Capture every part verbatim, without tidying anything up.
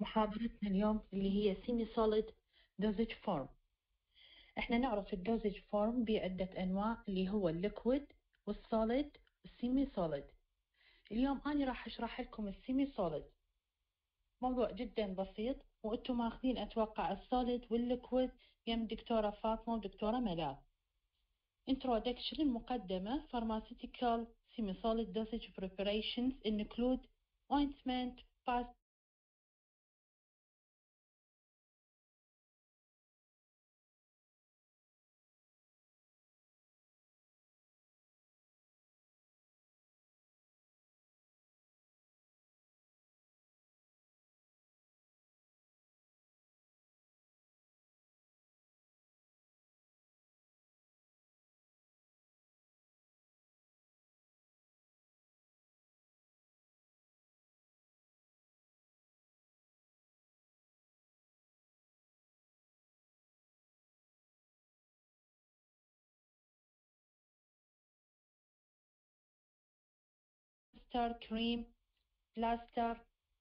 محاضرتنا اليوم اللي هي semi solid dosage form. احنا نعرف الدوزج فورم بعدة انواع اللي هو الليكويد والسوليد والسيمي سوليد. اليوم انا راح اشرح لكم السيمي سوليد، موضوع جدا بسيط، وانتم ماخذين اتوقع السوليد والليكويد يم دكتورة فاطمة ودكتورة ملاك. Introduction المقدمة. Pharmaceutical semi-solid dosage preparations include ointment, past star cream, plaster,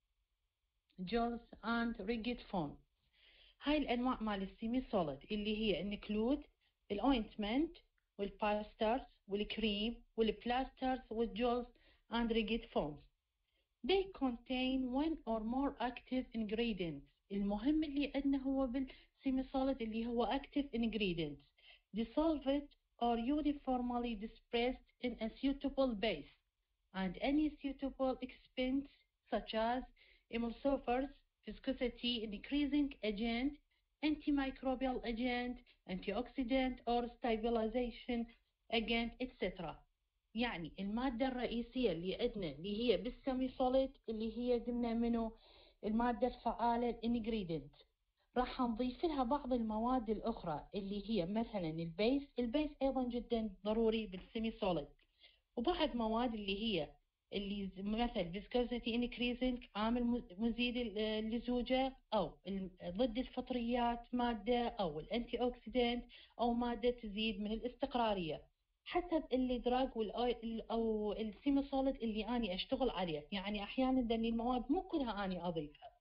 جولز and rigid foam. هاي الأنواع مال السيمي سوليد اللي هي include الأوينتمنت والباسترز والكريم والبلاسترز والجولز and rigid foams. They contain one or more active ingredients. المهم اللي عندنا هو بالسيمي سوليد اللي هو active ingredients dissolved or uniformly dispersed in a suitable base and any suitable expense such as emulsifiers, viscosity increasing agent, antimicrobial agent, antioxidant or stabilization agent et cetera. يعني المادة الرئيسية اللي عندنا اللي هي بالسيمي سوليد اللي هي ضمن منه المادة الفعالة الانجريدنت. راح نضيف لها بعض المواد الأخرى اللي هي مثلا البيس. البيس أيضا جدا ضروري بالسيمي سوليد، وبعض مواد اللي هي اللي مثل viscosity increasing عامل مزيد اللزوجة أو ضد الفطريات مادة أو الأنتي أوكسيدانت أو مادة تزيد من الاستقرارية حسب الإدراج أو السيمي سوليد اللي أنا أشتغل عليه. يعني أحيانا دني المواد مو كلها أنا أضيفها.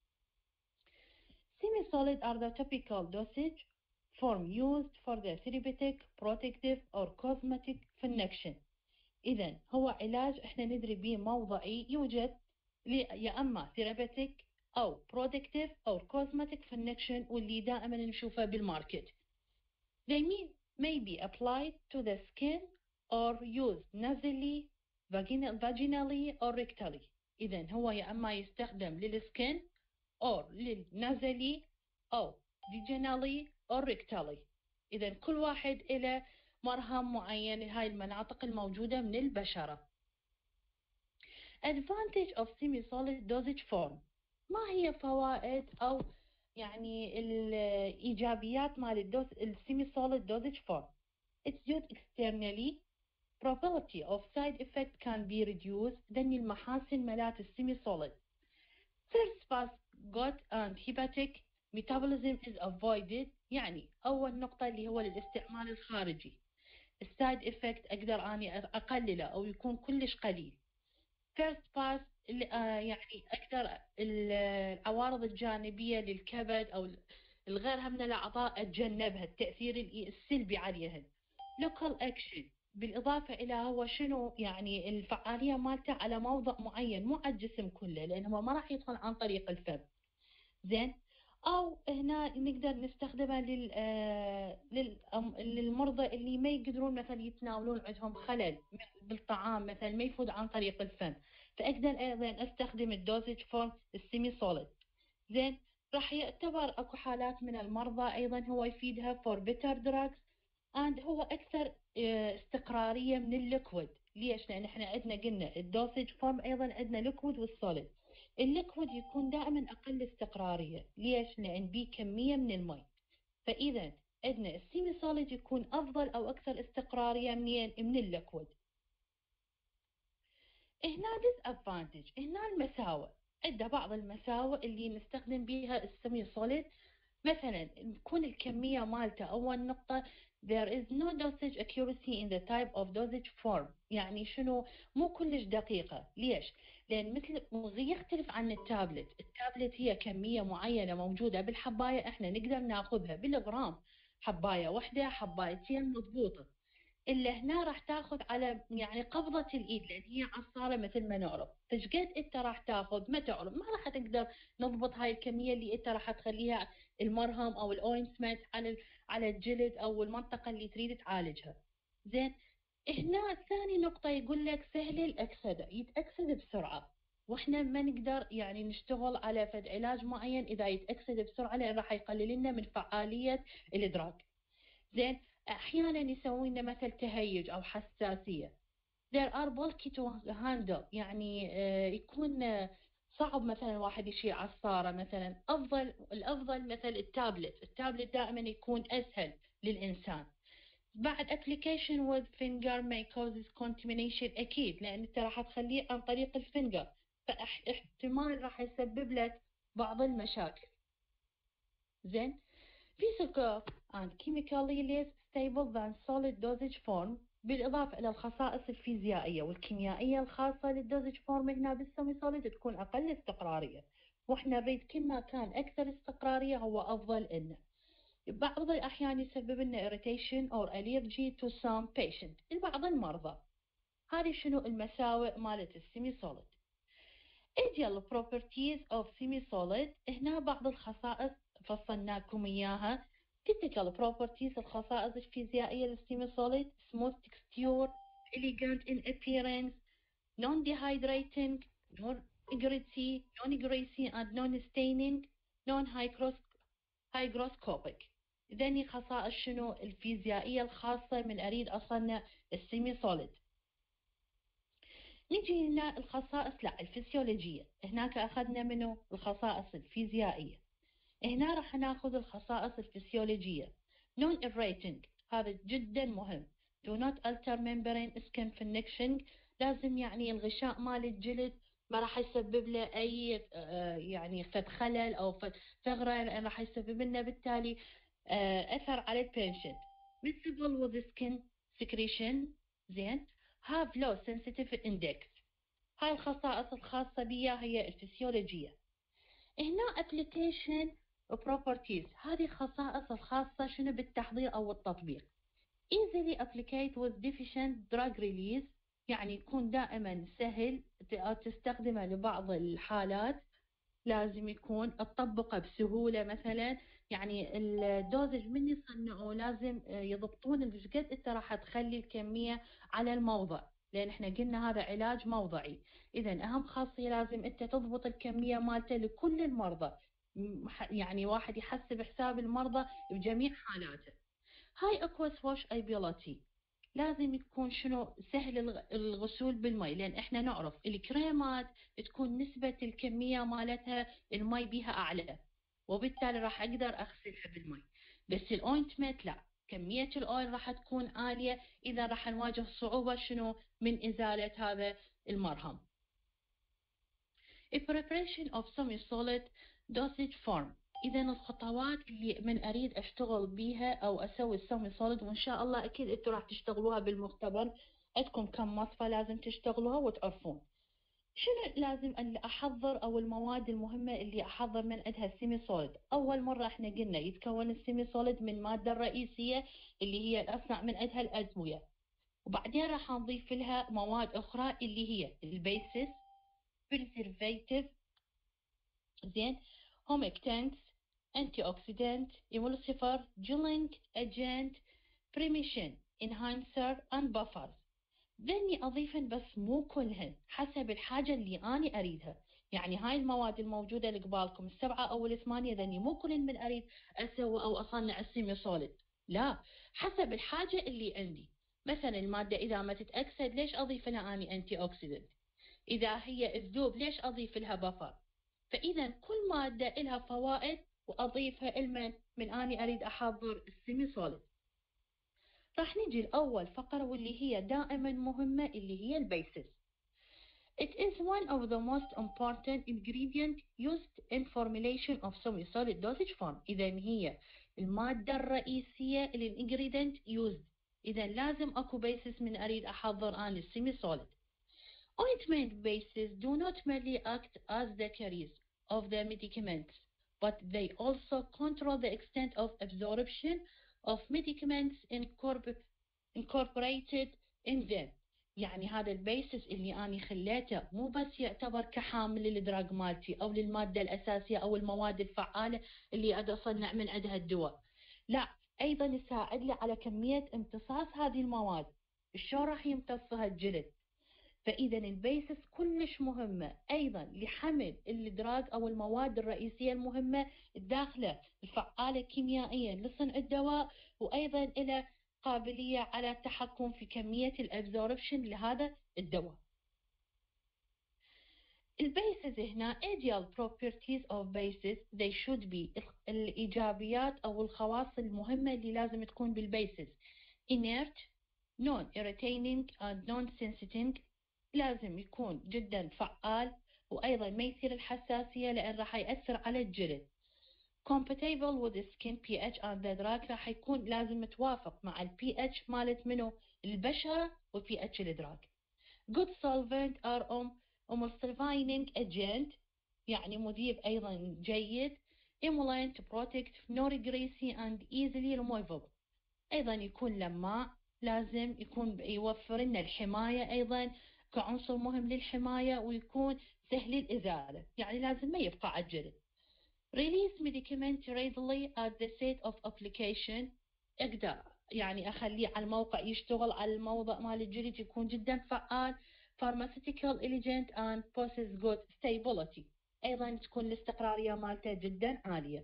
Semi solid are the typical dosage form used for the therapeutic, protective or cosmetic function. إذا هو علاج إحنا ندري به موضعي يوجد يا أما ثيرابيتيك أو برودكتيف أو كوزماتيك فنكشن، واللي دائما نشوفه بالماركت. They may, may be applied to the skin or used nasally, vaginally or rectally. إذا هو يا أما يستخدم للسكن أو للنازلي أو vaginally أو rectally. إذا كل واحد إلى مرهم معين لهاي المناطق الموجودة من البشرة. Advantage of semi-solid dosage form. ما هي فوائد أو يعني الإيجابيات مال الدوز semi-solid dosage form؟ It's used externally. Probability of side effect can be reduced. دني المحاسن ملات semi-solid. First pass gut and hepatic metabolism is avoided. يعني أول نقطة اللي هو للاستعمال الخارجي. السايد افكت اقدر اني اقلله او يكون كلش قليل. فيرست باس يعني اقدر العوارض الجانبيه للكبد او الغيرها من الاعضاء اتجنبها التاثير السلبي عليهن. لوكال اكشن بالاضافه الى هو شنو يعني الفعاليه مالته على موضع معين مو على الجسم كله، لانه ما راح يدخل عن طريق الفم. زين. أو هنا نقدر نستخدمها لل للمرضى اللي ما يقدرون مثلا يتناولون عندهم خلل بالطعام مثلا ما يفوت عن طريق الفم، فأقدر أيضا أستخدم الدوزج فورم السيمي سوليد. زين. راح يعتبر أكو حالات من المرضى أيضا هو يفيدها for better drugs and هو أكثر استقرارية من الليكويد. ليش؟ لأن احنا عندنا قلنا الدوزج فورم أيضا عندنا ليكويد والسوليد. الليكويد يكون دائما أقل استقرارية. ليش؟ لأن بيه كمية من المي. فإذا عندنا السيمي سوليد يكون أفضل أو أكثر استقرارية منين؟ من الليكويد. هنا disadvantage، هنا المساوئ. عندنا بعض المساوئ اللي نستخدم بيها السيمي سوليد. مثلا تكون الكمية مالته أول نقطة there is no dosage accuracy in the type of dosage form. يعني شنو؟ مو كلش دقيقة. ليش؟ لأن مثل يختلف عن التابلت. التابلت هي كمية معينة موجودة بالحباية، احنا نقدر ناخذها بالغرام، حباية واحدة حبايتين مضبوطة. إلا هنا راح تاخذ على يعني قبضة الإيد، لأن هي عصارة مثل ما نعرف. فشقد أنت راح تاخذ ما تعرف، ما راح تقدر نضبط هاي الكمية اللي أنت راح تخليها المرهم أو الأوينتمنت على على الجلد أو المنطقة اللي تريد تعالجها. زين، هنا ثاني نقطة يقول لك سهل الأكسدة، يتأكسد بسرعة، واحنا ما نقدر يعني نشتغل على فد علاج معين إذا يتأكسد بسرعة، لأن راح يقلل لنا من فعالية الإدراك. زين، أحيانا يسوي لنا مثل تهيج أو حساسية. there are bulky to handle، يعني آه يكون آه صعب مثلا واحد يشيل عصارة مثلا. أفضل الأفضل مثل التابلت، التابلت دائما يكون أسهل للإنسان. بعد application with finger may causes contamination أكيد، لأن أنت راح تخليه عن طريق الفينجر، فاحتمال راح يسبب لك بعض المشاكل. زين، physical and chemically less stable than solid dosage form، بالإضافة إلى الخصائص الفيزيائية والكيميائية الخاصة للدوزج فورم هنا بالسيمي سوليد تكون أقل استقرارية، وإحنا نريد كل ما كان أكثر استقرارية هو أفضل إنه. بعض الأحيان يسبب لنا irritation or allergy to some patient، لبعض المرضى. هذه شنو المساوئ مالت السيمي سوليد. ideal properties of semi solid، هنا بعض الخصائص فصلناكم إياها. typical properties، الخصائص الفيزيائية للسيمي سوليد: smooth texture, elegant in appearance, non-dehydrating, non-greasy, non-greasy and non-staining, non-hygroscopic. ذني خصائص شنو الفيزيائية الخاصة من أريد أصنع السيمي سوليد. نجي هنا الخصائص لا الفسيولوجية، هناك أخذنا منه الخصائص الفيزيائية، هنا راح ناخذ الخصائص الفسيولوجية. non irritating، هذا جدا مهم. do not alter membrane skin connection، لازم يعني الغشاء مال الجلد ما راح يسبب له أي يعني فد خلل أو فد ثغرة، راح يسبب لنا بالتالي أثر على البيشنت. mixable with skin secretion. زين، have low sensitive index. هاي الخصائص الخاصة بيها هي الفسيولوجية. هنا application properties، هذه خصائص الخاصة شنو بالتحضير أو التطبيق. easily applicate with deficient drug release، يعني يكون دائما سهل تستخدمه لبعض الحالات، لازم يكون تطبقه بسهولة. مثلا يعني الدوزج من يصنعوه لازم يضبطون قد انت راح تخلي الكمية على الموضع، لان احنا قلنا هذا علاج موضعي. اذا اهم خاصية لازم انت تضبط الكمية مالته لكل المرضى، يعني واحد يحسب حساب المرضى بجميع حالاته. هاي اكوس واش ability، لازم يكون شنو سهل الغسول بالمي، لان احنا نعرف الكريمات تكون نسبة الكمية مالتها المي بيها اعلى، وبالتالي راح اقدر اغسلها بالمي. بس الاوينتمنت لا، كمية الاويل راح تكون عالية، اذا راح نواجه صعوبة شنو من ازالة هذا المرهم. preparation of semi-solid dosage form، إذا الخطوات اللي من أريد أشتغل بيها أو أسوي السيمي سوليد، وإن شاء الله أكيد أنتوا راح تشتغلوها بالمختبر، عندكم كم مصفى لازم تشتغلوها وتعرفون شنو لازم أن أحضر أو المواد المهمة اللي أحضر من عندها السيمي سوليد. أول مرة إحنا قلنا يتكون السيمي سوليد من المادة الرئيسية اللي هي الأصنع من عندها الأدوية، وبعدين راح نضيف لها مواد أخرى اللي هي البيسس، preservative، زين، humectants، antioxidant، emulsifier، gelling agent، premission، enhancer and buffers. ذني أضيفن بس مو كلهن، حسب الحاجة اللي أنا أريدها. يعني هاي المواد الموجودة اللي قبالكم السبعة أو الثمانية ذني مو كلهن من أريد أسوي أو أصنع السيمي سوليد، لا، حسب الحاجة اللي عندي. مثلا المادة إذا ما تتأكسد ليش أضيف لها أني أنتي أوكسيدنت؟ إذا هي تذوب ليش أضيف لها بفر؟ فإذا كل مادة إلها فوائد وأضيفها إلمن من أني أريد أحضر السيمي سوليد. راح نجي الأول فقرة واللي هي دائما مهمة اللي هي البيسس. It is one of the most important ingredient used in formulation of semi-solid dosage form. إذا هي المادة الرئيسية الانجريدنت يوزد. إذا لازم أكو basis من أريد أحضر أنا السيمي solid. Ointment bases do not merely act as the carriers of the medicaments, but they also control the extent of absorption of medicaments incorporated in them. يعني هذا البيسس اللي أنا خليته مو بس يعتبر كحامل للدراج مالتي أو للمادة الأساسية أو المواد الفعالة اللي أدى أصنع من عندها الدواء، لا، أيضا يساعد لي على كمية امتصاص هذه المواد، شلون راح يمتصها الجلد. فإذا البيسس كلش مهمة أيضا لحمل الدراج أو المواد الرئيسية المهمة الداخلة الفعالة كيميائيا لصنع الدواء، وأيضا إلى قابلية على التحكم في كمية الابزوربشن لهذا الدواء. البيسز هنا ideal properties of bases they should be الإيجابيات أو الخواص المهمة اللي لازم تكون بالبيسز: inert, non-irritating and non-sensitive، لازم يكون جدا فعال وأيضا ما يثير الحساسية لأن راح يأثر على الجلد. compatible with the skin pH and the drug، راح يكون لازم متوافق مع ال pH مالت منه البشرة و pH الدراج. good solvent are emulsifying agent، يعني مذيب أيضا جيد. emollient protect non greasy and easily removable، أيضا يكون لماع، لازم يكون يوفر لنا الحماية أيضا كعنصر مهم للحماية، ويكون سهل الإزالة، يعني لازم ما يبقى على الجلد. release medicament readily at the site of application، اقدر يعني اخليه على الموقع يشتغل على الموضع مال الجلد، يكون جدا فعال. pharmaceutical agent and possess good stability، ايضا تكون الاستقرارية مالته جدا عالية.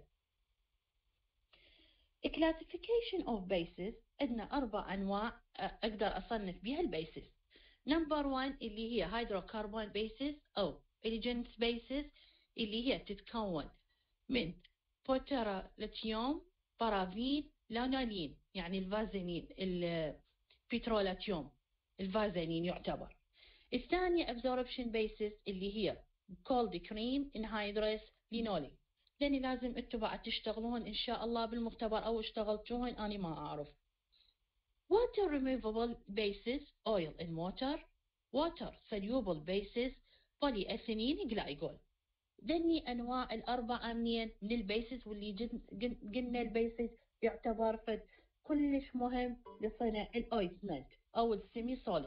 classification of bases، عندنا اربع انواع اقدر اصنف بها البيسز. نمبر واحد اللي هي hydrocarbon bases او elegant bases، اللي هي تتكون من بوتراليتيوم، بارافين، لانولين، يعني الفازلين، البترولاتيوم، الفازلين يعتبر. الثانية absorption bases اللي هي cold cream anhydrous لينولين، لأني لازم انتوا بعد تشتغلون إن شاء الله بالمختبر أو اشتغلتوهن أنا ما أعرف. water removable bases oil and water، water soluble bases polyethylene glycol. ذني أنواع الأربعة منين من البيسز، واللي قلنا البيسز يعتبر فد كلش مهم لصنع الأوينتمنت أو السيمي سوليد.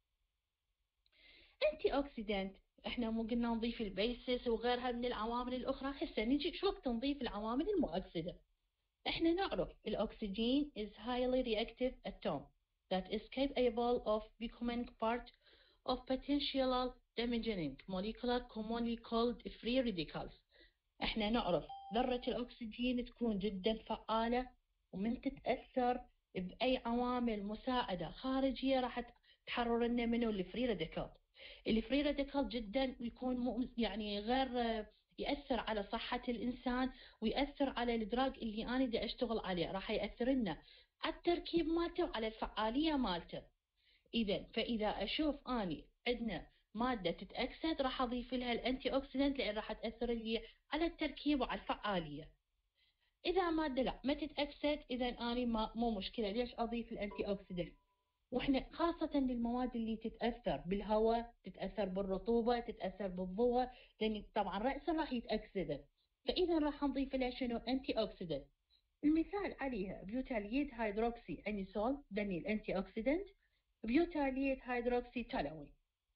أنتي أوكسيدنت، إحنا مو قلنا نضيف البيسز وغيرها من العوامل الأخرى، هسه نجي شو وقت نضيف العوامل المؤكسدة. إحنا نعرف الأكسجين is highly reactive atom that is capable of becoming part of potential damaging molecular commonly called free radicals. احنا نعرف ذرة الأكسجين تكون جدا فعالة، ومن تتأثر بأي عوامل مساعدة خارجية راح تحرر لنا منه الفري راديكال. الفري راديكال جدا يكون يعني غير يأثر على صحة الإنسان، ويأثر على الدراج اللي أنا بدي أشتغل عليه، راح يأثر لنا على التركيب مالته وعلى الفعالية مالته. إذا فإذا أشوف أني عندنا مادة تتأكسد راح أضيف لها الأنتي أوكسيدنت، لأن راح تأثر لي على التركيب وعلى الفعالية. إذا مادة لا ما تتأكسد، إذا أنا ما مو مشكلة، ليش أضيف الأنتي أوكسيدنت؟ وإحنا خاصة للمواد اللي تتأثر بالهواء، تتأثر بالرطوبة، تتأثر بالضوء، لأن طبعا رأسا راح يتأكسد، فإذا راح نضيف لها شنو؟ أنتي أوكسيدنت. المثال عليها بيوتاليد هيدروكسي أنيسول، دني الأنتي أوكسيدنت، بيوتاليد هيدروكسي تالوين.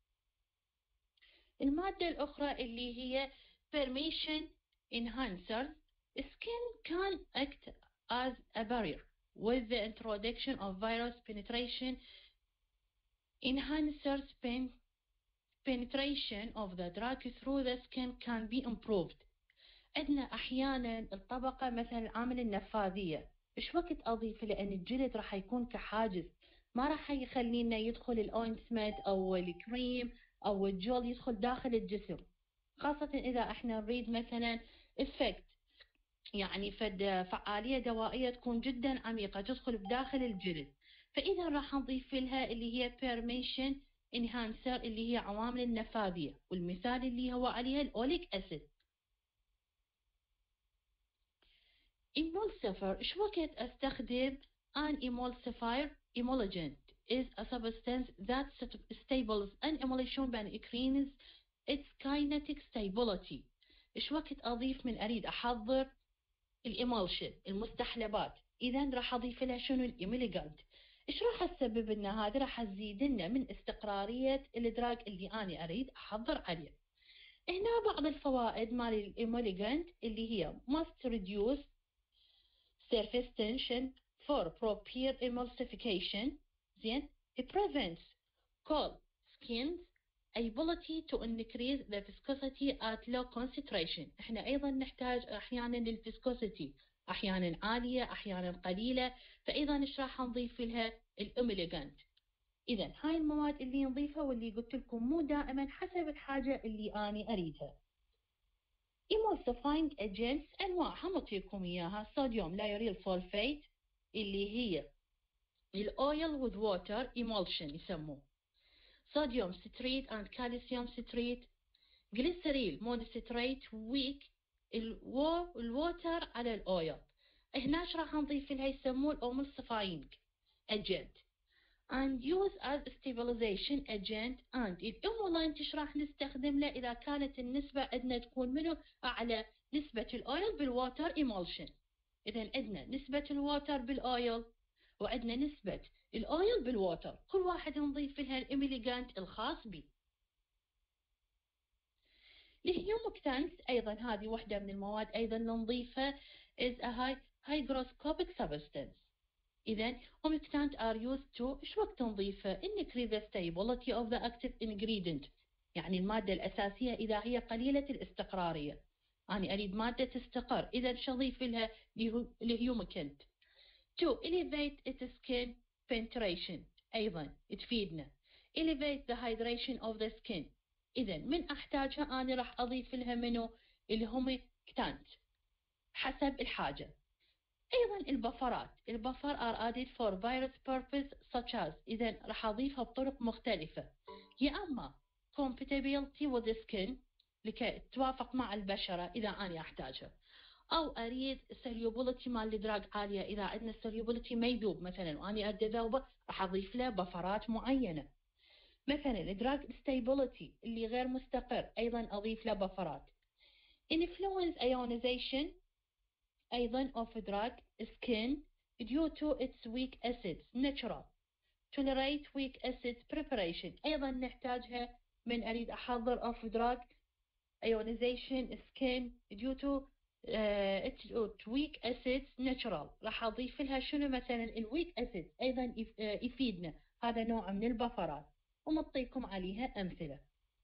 المادة الأخرى اللي هي permission enhancers. Skin can act as a barrier with the introduction of virus penetration. Enhancers pen penetration of the drug through the skin can be improved. عندنا أحيانا الطبقة مثلا العامل النفاذية، إيش وقت أضيف؟ لأن الجلد راح يكون كحاجز، ما راح يخلينا يدخل الأوينتمنت أو الكريم أو الجل يدخل داخل الجسم، خاصة إذا إحنا نريد مثلا إفكت، يعني فد فعالية دوائية تكون جدا عميقة تدخل بداخل الجلد. فإذا راح نضيف لها اللي هي permission enhancer اللي هي عوامل النفاذية، والمثال اللي هو عليها الأوليك أسيد. emulsifier إيش وقت أستخدم an emulsifier emulgent is a substance that stables an emulsion by increases its kinetic stability. إيش وقت أضيف من أريد أحضر الإمالشن المستحلبات، إذا راح أضيف لها شنو الإميليجانت. إيش راح تسبب لنا هذه؟ راح تزيد لنا من استقرارية الإدراج اللي أنا أريد أحضر عليه. هنا بعض الفوائد مال الإميليجانت اللي هي must reduce surface tension for proper emulsification. زين. it prevents cold skins ability to increase the viscosity at low concentration. احنا ايضا نحتاج احيانا للفيسكوسيتي، احيانا عاليه احيانا قليله، فايضا ايش راح نضيف لها الاميليجانت. اذا هاي المواد اللي نضيفها واللي قلت لكم مو دائما حسب الحاجه اللي اني اريدها. emulsifying agents انواعها نعطيكم اياها. صوديوم لايوريل سولفيت اللي هي الاويل with water emulsion يسموه، صوديوم ستريت and كالسيوم ستريت، جليسريل مونوستريت ويك الو الووتر على الاويل. هنا ايش راح نضيف لها؟ يسموه emulsifying agent and use as stabilization agent and الامولانت ايش راح نستخدم له اذا كانت النسبه عندنا تكون منه اعلى نسبه الاويل بالووتر emulsion. اذا عندنا نسبه الووتر بالاويل وعندنا نسبه الاويل بالووتر، كل واحد نضيف لها الاميليجانت الخاص به. الهيومكتانت ايضا هذه واحده من المواد ايضا نضيفها is a high hygroscopic substance. اذا humectant are used to ايش وقت نضيفها؟ increase the stability of the active ingredient، يعني الماده الاساسيه اذا هي قليله الاستقراريه، انا اريد ماده تستقر، اذا شو اضيف لها؟ الهيومكتانت. to elevate its skin penetration ايضا تفيدنا. elevate the hydration of the skin، إذا من أحتاجها أنا راح أضيف لها منو؟ الهومكتانت حسب الحاجة. أيضا البفرات، البفر are added for various purposes such as، إذا راح أضيفها بطرق مختلفة، يا أما compatibility with the skin لكي توافق مع البشرة إذا أنا أحتاجها، أو أريد solubility مال الإدراج عالية، إذا عندنا solubility ما يذوب مثلا وأنا أريد أذوبه راح أضيف له بفرات معينة. مثلا دراج stability اللي غير مستقر أيضا أضيف له بفرات. influence ionization أيضا of drug skin due to its weak acids natural tolerate weak acids preparation، أيضا نحتاجها من أريد أحضر of drug ionization skin due to uh, its weak acids natural، راح أضيف لها شنو؟ مثلا الويك acids أيضا يفيدنا، هذا نوع من البفرات ونعطيكم عليها أمثلة.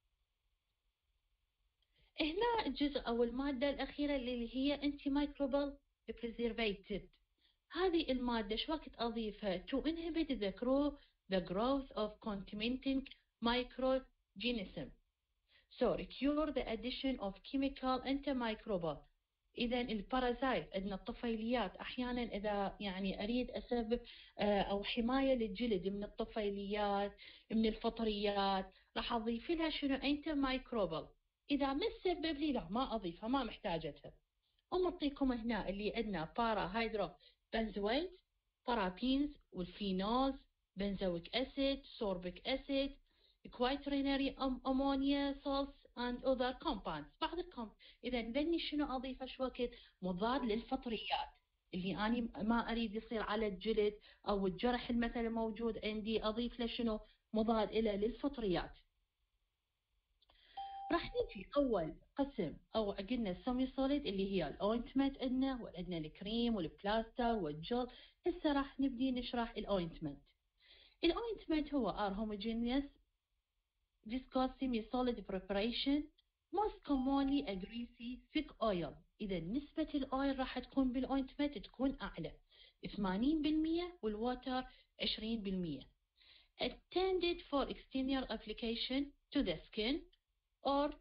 هنا الجزء أو المادة الأخيرة اللي هي antimicrobial preservative. هذه المادة شو وقت أضيفها؟ to inhibit the growth the growth of contaminating microorganism so cure the addition of chemical antimicrobial. إذا البارازايت عندنا الطفيليات أحيانا إذا يعني أريد أسبب أو حماية للجلد من الطفيليات من الفطريات راح أضيف لها شنو؟ أنت مايكروبال. إذا ما تسبب لي لا ما أضيفها ما محتاجتها. ونعطيكم هنا اللي عندنا بارا هيدرو بنزويت بارابينز والفينولز بنزويك أسيد سوربيك أسيد quaternary ammonia salts and other compounds بعض الكومب. إذا ذني شنو أضيفه؟ شو وقت؟ مضاد للفطريات اللي أنا ما أريد يصير على الجلد أو الجرح المثلا موجود عندي، أضيف له شنو؟ مضاد إلى للفطريات. راح نجي أول قسم أو قلنا السمي سوليد اللي هي الأوينتمنت عندنا وعندنا الكريم والبلاستر والجل. هسه راح نبدي نشرح الأوينتمنت. الأوينتمنت هو are homogeneous viscous semi-solid preparation most commonly a greasy thick oil. إذا نسبة الأويل راح تكون بالأوينتمنت تكون أعلى ثمانين بالمئة والواتر عشرين بالمئة. intended for external application to the skin or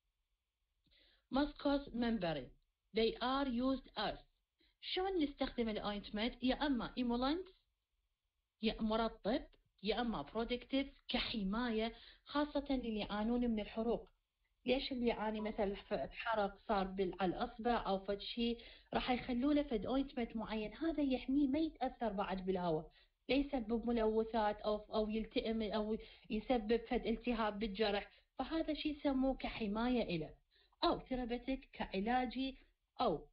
mucous membrane. They are used as شلون نستخدم الأوينتمنت؟ يا أما emullant يا مرطب يا أما protective كحماية خاصة اللي يعانون من الحروق ليش اللي يعاني مثلا ف- حرق صار بال- على الأصبع أو فد شيء، راح يخلوا له فد أوينتمنت معين، هذا يحميه ما يتأثر بعد بالهواء، لا يسبب ملوثات أو أو يلتئم أو يسبب فد التهاب بالجرح، فهذا شيء يسموه كحماية إله، أو ثيرابيتك كعلاجي، أو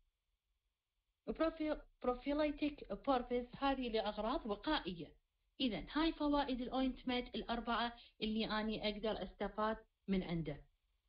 بروفيلايتيك بوربز، هذه لأغراض وقائية. إذا هاي فوائد الأوينتمنت الأربعة اللي أني أقدر أستفاد من عنده.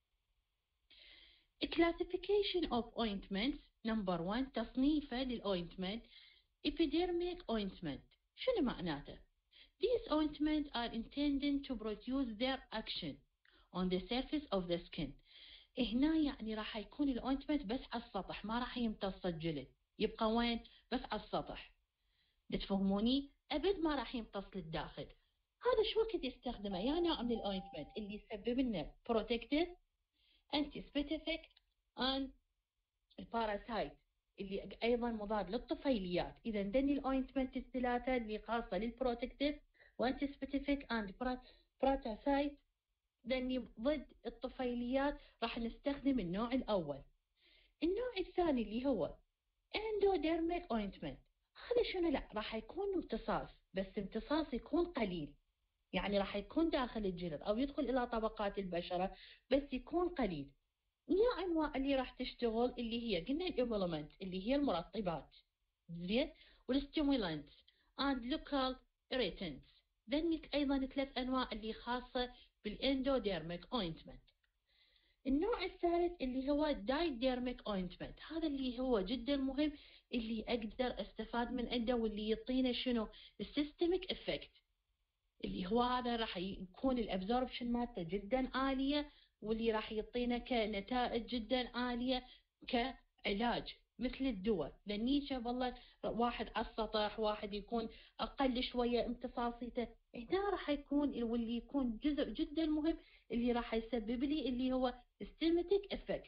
Classification of ointments. number one تصنيفه للأوينتمنت. epidermic ointment شنو معناته؟ These ointments are intended to produce their action on the surface of the skin. هنا يعني راح يكون الأوينتمنت بس على السطح، ما راح يمتص الجلد، يبقى وين؟ بس على السطح. تفهموني؟ أبد ما راح يمتص للداخل. هذا شو وقت يستخدمه؟ يا نوع من الأوينتمنت اللي يسبب لنا protective, anti-specific and الباراسايت اللي ايضا مضاد للطفيليات. اذا دني الاوينتمنت الثلاثه اللي خاصه للبروتكتيف وانتي سبيسيفيك اند باراسايت دني ضد الطفيليات، راح نستخدم النوع الاول. النوع الثاني اللي هو اندوديرميك اوينتمنت، هذا شنو؟ لا راح يكون امتصاص، بس امتصاص يكون قليل، يعني راح يكون داخل الجلد او يدخل الى طبقات البشره بس يكون قليل. يا انواع اللي راح تشتغل اللي هي قلنا الايفولمنت اللي هي المرطبات، زين، والستيمولانت اند لوكال irritants. ذنك ايضا ثلاث انواع اللي خاصه بالاندوديرميك اوينتمنت. النوع الثالث اللي هو دايديرميك اوينتمنت، هذا اللي هو جدا مهم، اللي اقدر استفاد من عنده واللي يعطينا شنو؟ السيستميك افكت، اللي هو هذا راح يكون الابزوربشن مالته جدا عاليه، واللي راح يعطينا كنتائج جدا عاليه كعلاج مثل الدواء. لاني شاف والله واحد على السطح، واحد يكون اقل شويه امتصاصيته، هنا راح يكون واللي يكون جزء جدا مهم اللي راح يسبب لي اللي هو ستيماتيك افكت.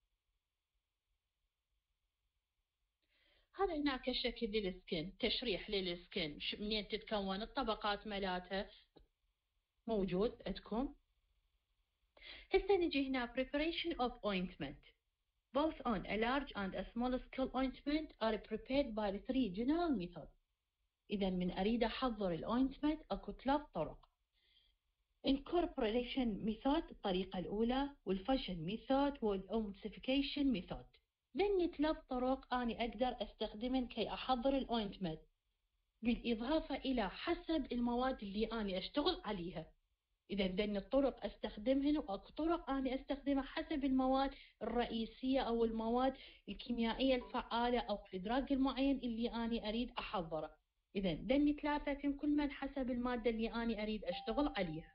هذا هناك شكل للسكن، تشريح للسكن منين تتكون الطبقات مالتها موجود عندكم. هسه نجي هنا preparation of ointment. Both on a large and a small scale ointment are prepared by the three general methods. إذا من أريد أحضر الأوينتمنت أكو ثلاث طرق. Incorporation method الطريقة الأولى، والفشن method، والemulsification method. ذني ثلاث طرق أنا أقدر أستخدمن كي أحضر الأوينتمنت، بالإضافة إلى حسب المواد اللي أنا أشتغل عليها. إذا ذن الطرق أستخدمهن، وأكو طرق أنا أستخدمها حسب المواد الرئيسية أو المواد الكيميائية الفعالة أو الإدراج المعين اللي أنا أريد أحضره. إذا ذن ثلاثة كل من حسب المادة اللي أنا أريد أشتغل عليها.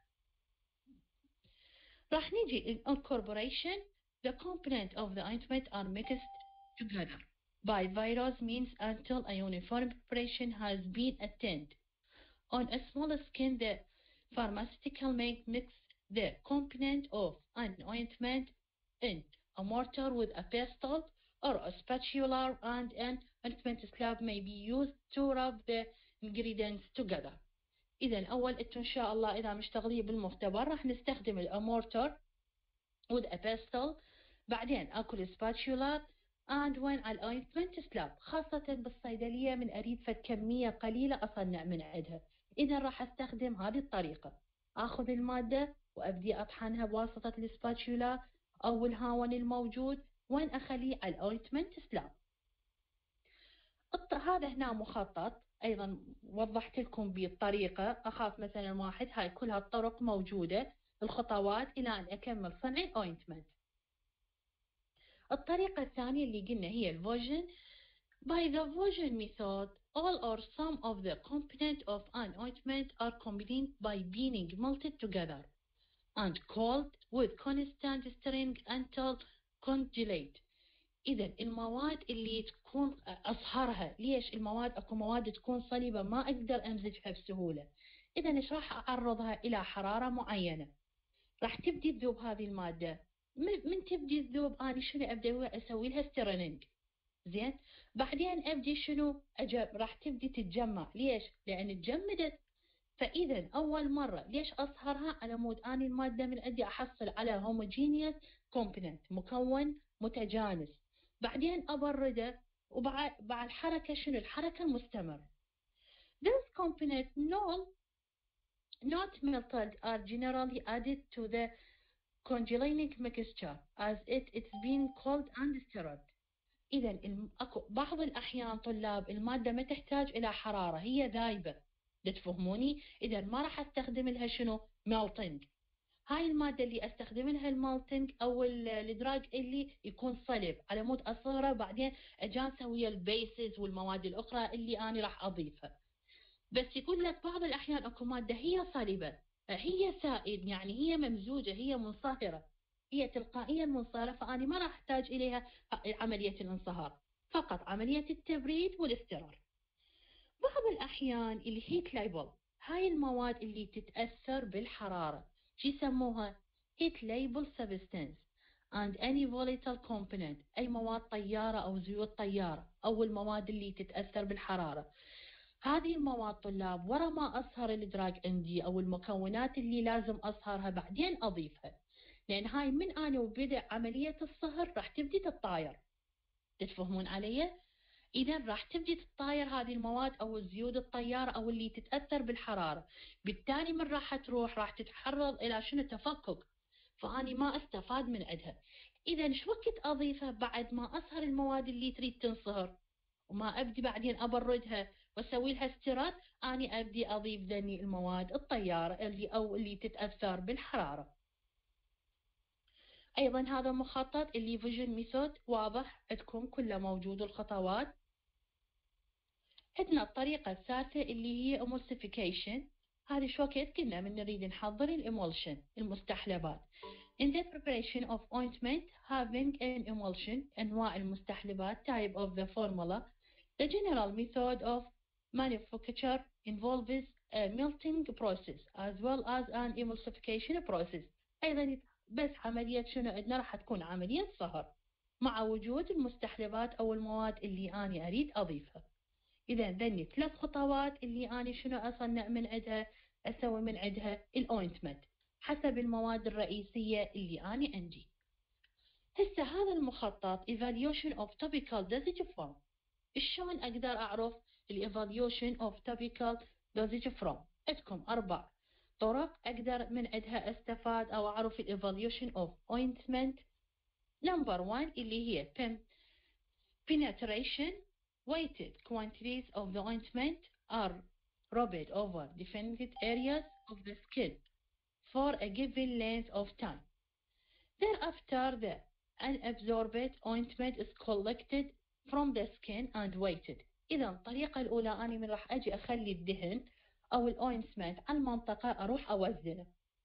راح نيجي incorporation. The components of the ointment are mixed together by various means until a uniform preparation has been attained. On a small scale, the pharmaceutical make mix the component of an ointment in a mortar with a pestle or a spatula, and an ointment slab may be used to rub the ingredients together. إذا أول إن شاء الله إذا مشتغلين بالمختبر راح نستخدم المورتر with a pestle، بعدين أكو السباتشولا and when على الاوينتمنت سلاب، خاصة بالصيدلية من أريد فد كمية قليلة أصنع من عندها. إذا راح أستخدم هذه الطريقة، أخذ المادة وأبدي أطحنها بواسطة السباتشولا أو الهاون الموجود وين أخليه على الاوينتمنت سلاب. هذا هنا مخطط، أيضا وضحت لكم بالطريقة، أخاف مثلا واحد، هاي كلها الطرق موجودة، الخطوات إلى أن أكمل صنع الاوينتمنت. الطريقة الثانية اللي قلنا هي الفوجن. By the Vogen method, all or some of the components of an ointment are combined by being melted together and cooled with constant stirring until congelate. إذا المواد اللي تكون أصهرها، ليش المواد أكو مواد تكون صلبة ما أقدر أمزجها بسهولة، إذا إيش راح أعرضها إلى حرارة معينة، راح تبدي تذوب هذه المادة. من تبدي تذوب أنا شنو أبدأ أسوي لها ستيرنينج، زين، بعدين أبدي شنو أجب راح تبدي تتجمع، ليش؟ لأن تجمدت فإذا أول مرة ليش أصهرها؟ على مود أني المادة من عندي أحصل على homogeneous component، مكون متجانس، بعدين أبرده، وبعد بعد الحركة شنو؟ الحركة المستمرة. This component not not melted are generally added to the congealing mixture as it it's been called and stirred. إذا أكو بعض الأحيان طلاب المادة ما تحتاج إلى حرارة، هي ذايبة، تفهموني؟ إذا ما راح أستخدم لها شنو؟ melting. هاي المادة اللي أستخدم لها المالتنج أو الإدراج اللي يكون صلب على مود أصهره، بعدين أجانسه ويا البيسز والمواد الأخرى اللي أنا راح أضيفها. بس يقول لك بعض الأحيان أكو مادة هي صلبة، هي سائل، يعني هي ممزوجة، هي منصهرة، هي تلقائيا منصهرة، فأنا ما راح أحتاج إليها عملية الانصهار، فقط عملية التبريد والاسترار. بعض الأحيان الهيت ليبل، هاي المواد اللي تتأثر بالحرارة، شو يسموها؟ heat label substance and any volatile component، أي مواد طيارة أو زيوت طيارة أو المواد اللي تتأثر بالحرارة. هذه المواد طلاب ورا ما أصهر الإدراج عندي أو المكونات اللي لازم أصهرها بعدين أضيفها، لأن هاي من أنا وبدأ عملية الصهر راح تبدي تتطاير. تتفهمون علي؟ إذا راح تبدي تتطاير هذه المواد أو الزيوت الطيارة أو اللي تتأثر بالحرارة، بالتالي من راح تروح راح تتحرض إلى شنو؟ تفكك، فأني ما أستفاد من عندها. إذا شو وقت أضيفها بعد ما أصهر المواد اللي تريد تنصهر وما أبدي بعدين أبردها وأسوي لها استيراد، أني أبدي أضيف ذني المواد الطيارة اللي أو اللي تتأثر بالحرارة. أيضا هذا مخطط اللي فيجن ميثود واضح عندكم كله موجود الخطوات. عندنا الطريقة الثالثة اللي هي emulsification. هذه شو وقت كنا من نريد نحضر الإمولشن المستحلبات. In the preparation of ointment having an emulsion، أنواع المستحلبات type of the formula. The general method of manufacture involves a melting process as well as an emulsification process. أيضا بس عملية شنو عندنا؟ راح تكون عملية صهر مع وجود المستحلبات أو المواد اللي أنا أريد أضيفها. إذا ذني ثلاث خطوات اللي أنا شنو أصنع من عندها، أسوي من عندها الأوينتمنت حسب المواد الرئيسية اللي أنا عندي. هسه هذا المخطط evaluation of topical dosage form. شلون أقدر أعرف ال evaluation of topical dosage form؟ عندكم أربع طرق أقدر من عندها أستفاد أو أعرف ال evaluation of ointment. number one اللي هي penetration. Weighted quantities of the ointment are rubbed over definite areas of the skin for a given length of time. Thereafter, the unabsorbed ointment is collected from the skin and weighted. إذا الطريقة الأولى أنا من راح أجي أخلي الدهن أو الأوينتمنت على المنطقة أروح أوزنه،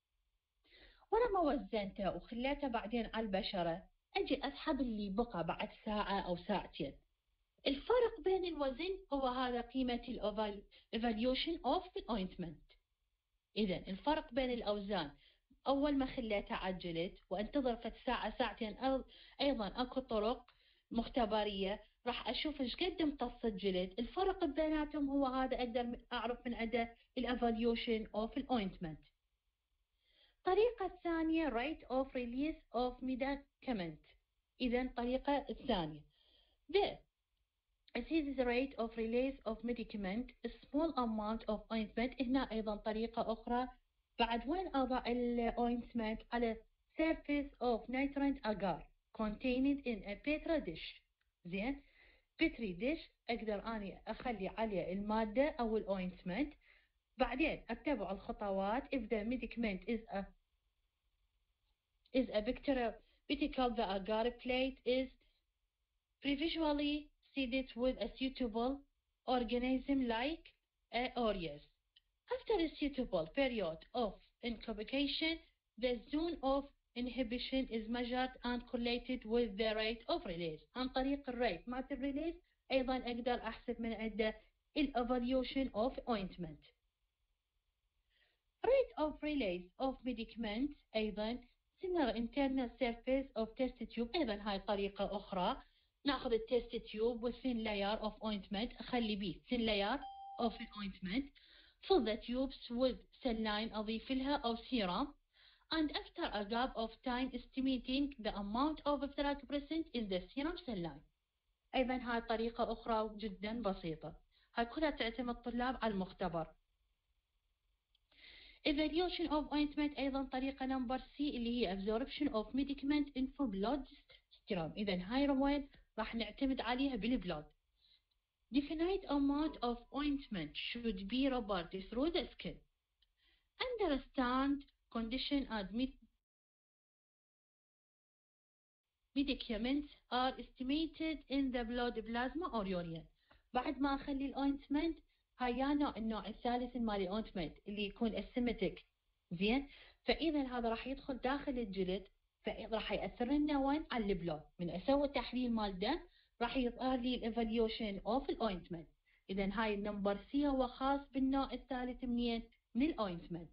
وأنا ما وزنته وخليته بعدين على البشرة أجي أسحب اللي بقى بعد ساعة أو ساعتين. الفرق بين الوزن هو هذا قيمة ال evaluation of the ointment. إذا الفرق بين الأوزان، أول ما خليتها عجلت وانتظر فت ساعة ساعتين، أيضا أكو طرق مختبرية راح أشوف إيش قد امتص الجلد. الفرق بيناتهم هو هذا أقدر أعرف من عنده ال evaluation of the ointment. الطريقة الثانية rate of release of medicament. إذا الطريقة الثانية the This is the rate of release of medicament, a small amount of ointment. هنا أيضا طريقة أخرى بعد وين أضع ال ointment على surface of nitrate agar contained in a petri dish. زين petri dish أقدر أني أخلي عليه المادة أو ال ointment، بعدين أتبع الخطوات. if the medicament is a is a bacterial the agar plate is previously seeded with a suitable organism like a aureus. After a suitable period of incubation, the zone of inhibition is measured and correlated with the rate of release. عن طريق الريت مالت الريليز أيضا أقدر أحسب من عنده ال evaluation of ointment. Rate of release of medicament أيضا similar internal surface of test tube. أيضا هاي طريقة أخرى، ناخذ التست تيوب والثين لاير اوف اوينتمنت، اخلي بيه ثين لاير اوف الاوينتمنت fill the tubes with saline أضيف لها أو serum and after a gap of time estimating the amount of drug present in the serum saline. أيضا هاي طريقة أخرى جدا بسيطة. هاي كلها تعتمد طلاب على المختبر. Evaluation of ointment أيضا طريقة نمبر سي اللي هي absorption of medicament into blood stream. إذا هاي وين راح نعتمد عليها بالبلود. Definite amount of ointment should be rubbered through the skin. Understand condition and medicaments are estimated in the blood plasma or urine. بعد ما أخلي الأوينتمنت هاي نوع النوع الثالث مال الأوينتمنت اللي يكون اسيمتيك زين. فإذا هذا راح يدخل داخل الجلد فراح يأثر لنا وين على البلود. من أسوي تحليل مال دم راح يظهر لي الايفاليوشن اوف الاوينتمنت. اذا هاي النمبر سي هو خاص بالنوع الثالث منين؟ من الاوينتمنت.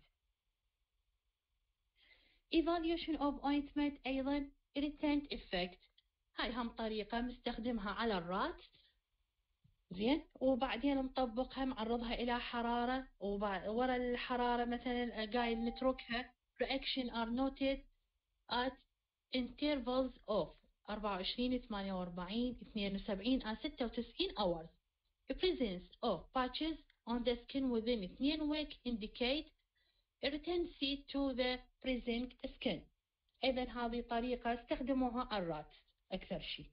evaluation of ointment ايضا irritant effect. هاي هم طريقة مستخدمها على الرات زين، وبعدين نطبقها نعرضها الى حرارة وورا الحرارة مثلا قايل نتركها reaction are noted at intervals of أربعة وعشرين ثمانية وأربعين اثنين وسبعين and ستة وتسعين hours. The presence of patches on the skin within اثنين week indicate irritancy to the present skin. إذا هذه طريقة استخدموها الرات أكثر شيء.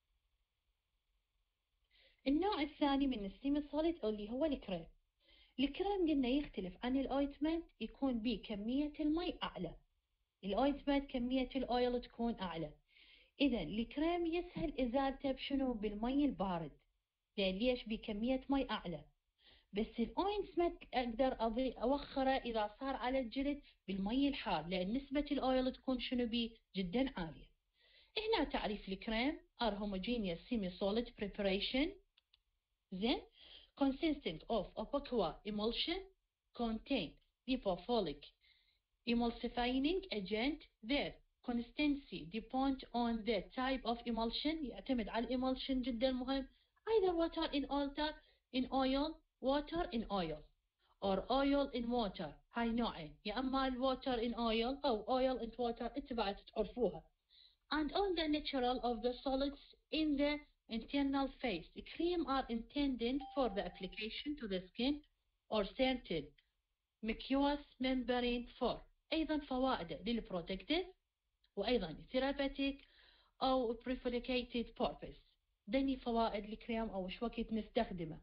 النوع الثاني من السيمي سوليد اللي هو الكريم. الكريم قلنا يختلف عن الأوينتمنت، يكون به كمية المي أعلى. الأوينتمنت كمية الأويل تكون أعلى. إذا الكريم يسهل إزالته بشنو؟ بالمي البارد. لأن ليش؟ بكمية مي أعلى. بس الأوينتمنت أقدر أضي أوخره إذا صار على الجلد بالمي الحار، لأن نسبة الأويل تكون شنو بيه؟ جدا عالية. هنا تعريف الكريم are homogeneous semi-solid preparation زين consisting of opaque emulsion contain lipophilic emulsifying agent. Their consistency depend on the type of emulsion. يعتمد على الإيمولشن جدا مهم. either water in water in oil water in oil or oil in water. هاي نوعين، يا أما water in oil أو oil in water اتبعت تعرفوها. and on the natural of the solids in the internal phase. The cream are intended for the application to the skin or certain mucous membrane for أيضا فوائده للبروتكتيف وأيضا therapeutic أو purificated purpose. دني فوائد الكريم أو وش وقت نستخدمه.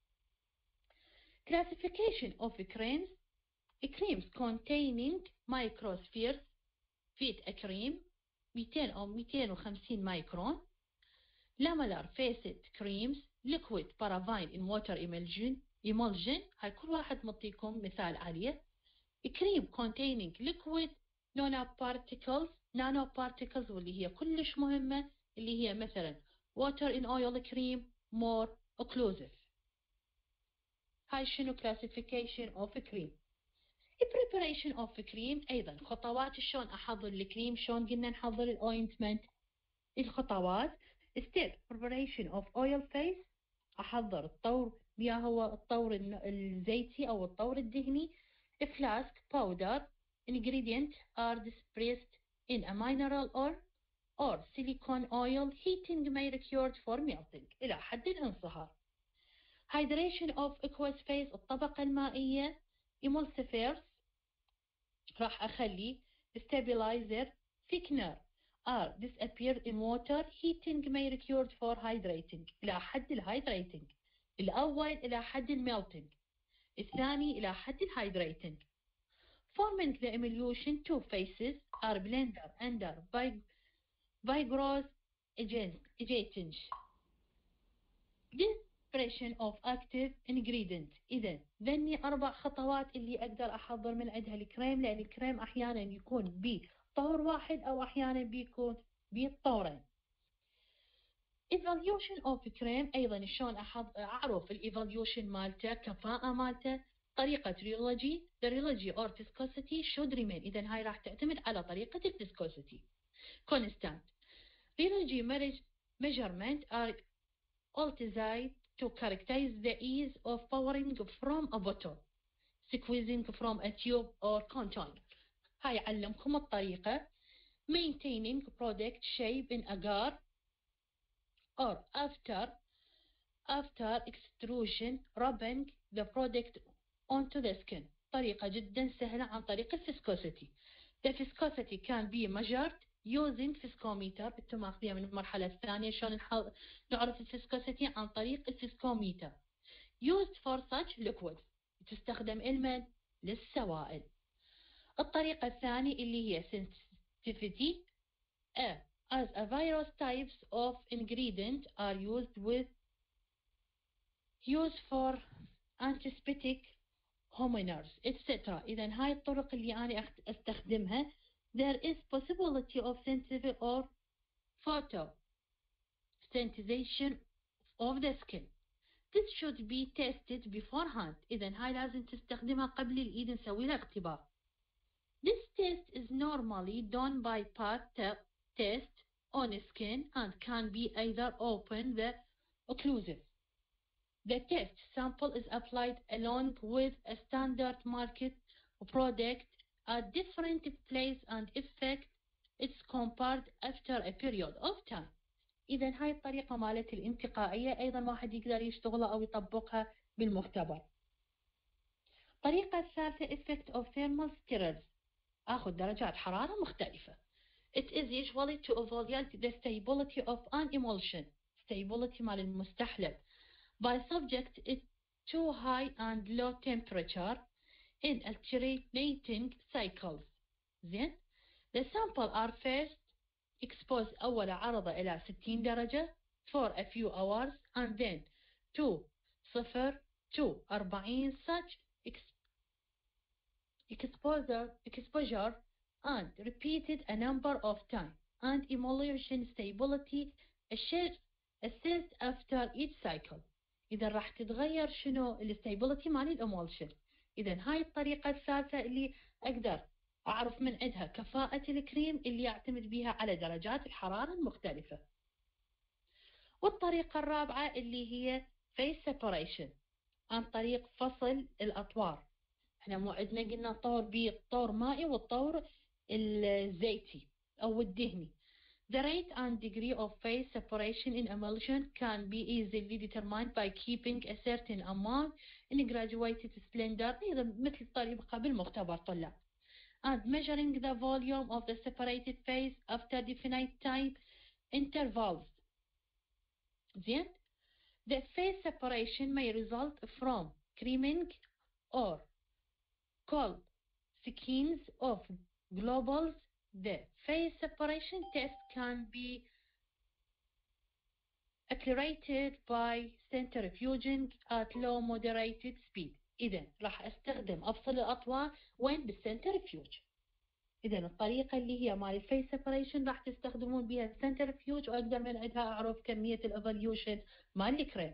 Classification of creams. creams containing microspheres fit a cream مئتين أو مئتين وخمسين مايكرون. lamellar facet creams liquid paraffin in water emulsion emulsion. هاي كل واحد مطيكم مثال عليه. cream containing liquid nanoparticles nanoparticles واللي هي كلش مهمة، اللي هي مثلا water in oil cream more occlusive. هاي شنو classification of cream. preparation of cream أيضا خطوات شلون أحضر الكريم، شلون قلنا نحضر الأوينتمنت. الخطوات step preparation of oil phase. أحضر الطور يا هو الطور الزيتي أو الطور الدهني. flask powder ingredient are dispersed in a mineral oil or silicone oil. heating may required for melting إلى حد الانصهار. hydration of aqueous phase الطبقة المائية. emulsifiers راح أخلي stabilizer thickener are disappeared in water. heating may required for hydrating إلى حد الهايدريتنج. الأول إلى حد الميلتنج، الثاني إلى حد الهايدريتنج. forming the emulsion two phases are blender under vigorous agents. dispersion of active ingredient. إذا ذني أربع خطوات اللي أقدر أحضر من عندها الكريم، لأن الكريم أحيانا يكون بطور واحد أو أحيانا بيكون بطورين. evaluation of cream أيضا شلون أعرف الإيفاليوشن مالته، كفاءة مالته. طريقة ريولوجي. the rheology or viscosity should remain. إذا هاي راح تعتمد على طريقة الفيسكوسيتي. constant. rheology measurement are all designed to characterize the ease of pouring from a bottle. squeezing from a tube or container. هاي علمكم الطريقة. Maintaining product shape in agar or after after extrusion rubbing the product onto the skin. طريقة جدا سهلة عن طريق الفيسكوسيتي. The viscosity can be measured using viscometer. انتم ماخذيها من المرحلة الثانية شلون نعرف الفيسكوسيتي عن طريق الفيسكوميتر. Used for such liquids. تستخدم المن للسوائل. الطريقة الثانية اللي هي sensitivity. A, as a virus types of ingredient are used with used for antiseptic hominers et cetera. إذا هاي الطرق اللي أنا أستخدمها. There is possibility of sensitive or photosensitization of the skin. This should be tested beforehand. إذا هاي لازم تستخدمها قبل الإيد نسوي لها اختبار. This test is normally done by pat test on skin and can be either open the occlusive. The test sample is applied along with a standard market product at different place and effect is compared after a period of time. إذا هاي الطريقة مالت الانتقائية أيضا واحد يقدر يشتغلها أو يطبقها بالمختبر. الطريقة الثالثة effect of thermal stirrers. أخذ درجات حرارة مختلفة. It is usually to evaluate the stability of an emulsion. stability مال المستحلب. By subject it to high and low temperature in alternating cycles. زين. The sample are first exposed أول عرضة إلى ستين درجة for a few hours and then to صفر to أربعين. Such exposure exposure and repeated a number of times and emulsion stability assessed after each cycle. إذا راح تتغير شنو الستابيليتي مال الامولشن. إذا هاي الطريقة الثالثة اللي أقدر أعرف من عندها كفاءة الكريم اللي يعتمد بها على درجات الحرارة المختلفة. والطريقة الرابعة اللي هي phase separation عن طريق فصل الأطوار. احنا مو عندنا قلنا طور بي طور مائي والطور الزيتي أو الدهني. The rate and degree of phase separation in emulsion can be easily determined by keeping a certain amount in graduated splendor. إذا مثل الطريقة بالمختبر طلاب. And measuring the volume of the separated phase after definite time intervals. زين. The phase separation may result from creaming or cold skins of globules. The phase separation test can be accelerated by centrifuging at low moderated speed. إذا راح أستخدم أفصل الأطوار وين بالسنترفيوج. إذا الطريقة اللي هي مال الفيس سيبريشن راح تستخدمون بها السنترفيوج وأقدر من عندها أعرف كمية الإيفوليوشن مال الكريم.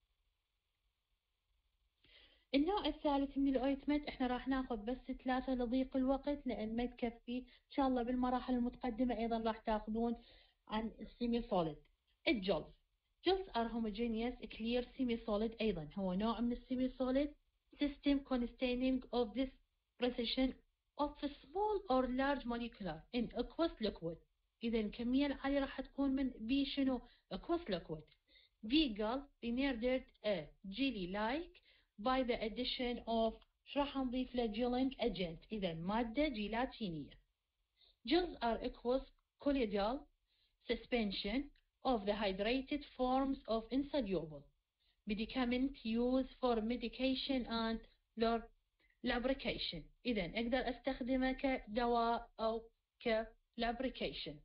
النوع الثالث من الأويتمنت احنا راح ناخذ بس ثلاثة لضيق الوقت لأن ما تكفي. إن شاء الله بالمراحل المتقدمة أيضا راح تاخذون عن السيمي سوليد. الجلز. جلز are homogeneous clear semi solid. أيضا هو نوع من السيمي سوليد system consisting of this precision of small or large molecular in aqueous liquid. إذا الكمية العالية راح تكون من بي شنو aqueous liquid. V قال rendered a jelly like by the addition of شو راح نضيف له gelling agent. إذا مادة جيلاتينية. Gels are aqueous colloidal suspension of the hydrated forms of insoluble medicament used for medication and lubrication. إذا أقدر أستخدمه كدواء أو كlubrication.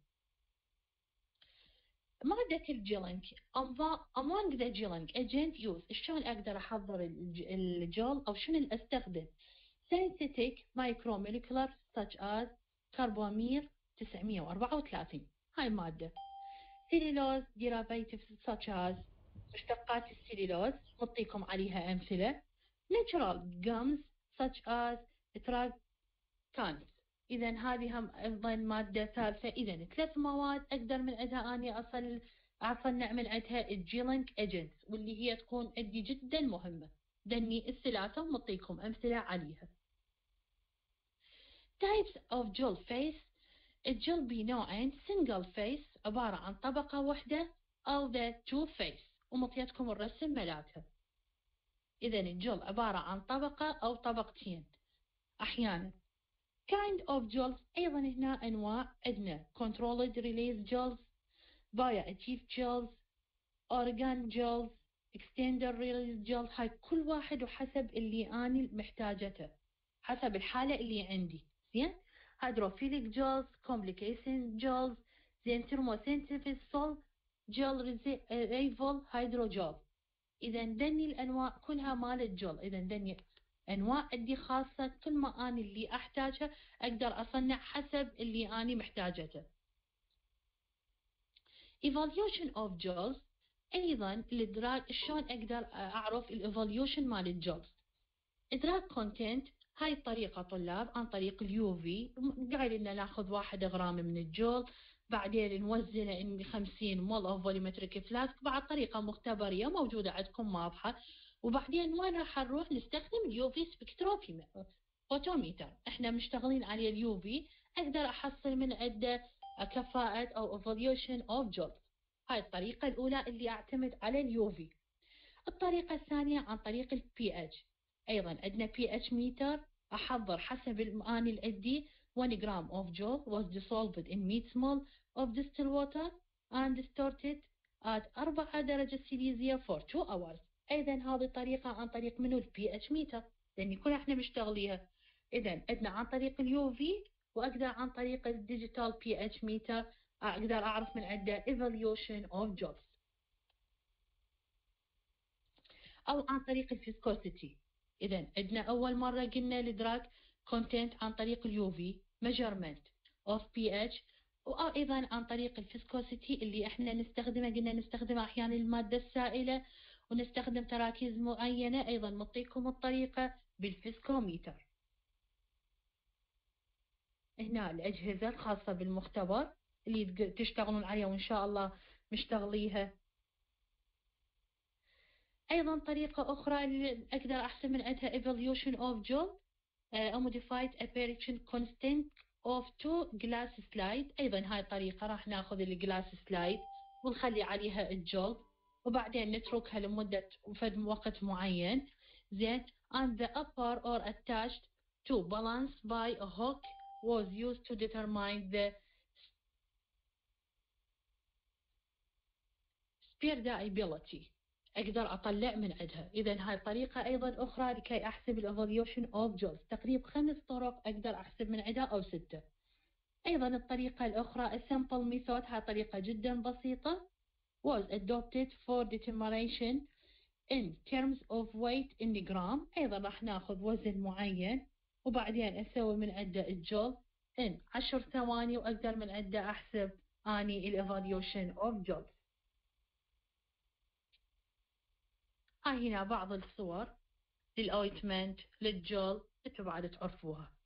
مادة الجيلينج among the gelling agent used. شلون أقدر أحضر الجل أو شنو اللي أستخدم؟ synthetic micromolecular such as كربامير تسعمية وأربعة وثلاثين. هاي مادة. cellulose derivatives such as مشتقات السليلوز نعطيكم عليها أمثلة. natural gums such as tragans. إذا هذه هم أيضا مادة ثالثة. إذا ثلاث مواد أقدر من عندها أني أصل أصنع من عندها الجيلينج ايجنتس واللي هي تكون عندي جدا مهمة. دني الثلاثة ومعطيكم أمثلة عليها. Types of gel face. الجل بنوعين: single face عبارة عن طبقة واحدة أو the two face، ومعطيتكم الرسم ملاتها. إذا الجل عبارة عن طبقة أو طبقتين أحيانا. kind of gels أيضا هنا أنواع: عندنا controlled release gels، bioactive gels، organ gels، extended release gels. هاي كل واحد وحسب اللي أنا محتاجته، حسب الحالة اللي عندي. زين، hydrophilic gels، complication gels، زين thermosensitive sol gel rival hydrogel. إذا دني الأنواع كلها مال الجل. إذا دني أنواع عندي خاصة، كل ما أنا اللي أحتاجها أقدر أصنع حسب اللي أنا محتاجته. evaluation of gels أيضا الإدراك، شلون أقدر أعرف الإيفاليوشن مال الجلز. إدراك كونتنت، هاي الطريقة طلاب عن طريق اليو في. قايل لنا ناخذ واحد غرام من الجل، بعدين نوزنه إن خمسين مول أوف فوليومتريك فلاسك بعد طريقة مختبرية موجودة عندكم واضحة. وبعدين وين راح نروح نستخدم اليو في سبكتروفوتوميتر، احنا مشتغلين على اليو في، اقدر احصل من عنده كفاءة او ايفاليوشن اوف جلز. هاي الطريقة الأولى اللي أعتمد على اليو في. الطريقة الثانية عن طريق البي اتش. أيضا عندنا بي اتش ميتر، أحضر حسب المعاني اللي عندي one gram of gel was dissolved in one ml of distilled water and distorted at أربعة درجة سيليزيا for two hours. أيضا هذه الطريقة عن طريق منو البي اتش ميتر، لأن كلنا احنا مشتغليها. إذا عندنا عن طريق اليو في، وأقدر عن طريق الديجيتال بي اتش ميتر أقدر أعرف من عنده evaluation of gels. أو عن طريق الفيسكوسيتي. إذا عندنا أول مرة قلنا الإدراك كونتنت عن طريق اليو في، measurement of pH، وأيضا عن طريق الفيسكوسيتي اللي إحنا نستخدمه، قلنا نستخدمه أحيانا المادة السائلة ونستخدم تراكيز معينة. أيضا نعطيكم الطريقة بالفيسكوميتر. هنا الأجهزة الخاصة بالمختبر اللي تشتغلون عليها وإن شاء الله مشتغليها. أيضا طريقة أخرى اللي أقدر أحسب من عندها evaluation of gel a modified aberration constant of two glass slide. أيضا هاي الطريقة راح ناخذ الجلاس سلايد ونخلي عليها الجل، وبعدين نتركها لمدة فد وقت معين. زين، and the upper or attached to balance by a hook was used to determine the spirability. أقدر أطلع من عندها. إذا هاي طريقة أيضا أخرى لكي أحسب الإيفاليوشن أوف جلز. تقريبا خمس طرق أقدر أحسب من عندها أو ستة. أيضا الطريقة الأخرى السامبل ميثود، هاي طريقة جدا بسيطة was adopted for determination in terms of weight in gram. أيضا راح ناخذ وزن معين وبعدين أسوي من عنده الجل in عشر ثواني، وأقدر من عنده أحسب أني الإيفاليوشن أوف جلز. هاي هنا بعض الصور للأويتمنت للجل، انتوا بعد تعرفوها.